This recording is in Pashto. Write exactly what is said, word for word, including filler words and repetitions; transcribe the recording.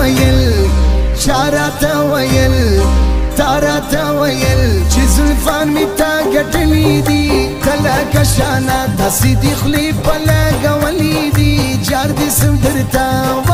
ویل چاراته ویل تاراته ویل چې زلفان می تا ګټلې دي کله کشانه داسې دي خولې په لګولې دي جار دې سم درته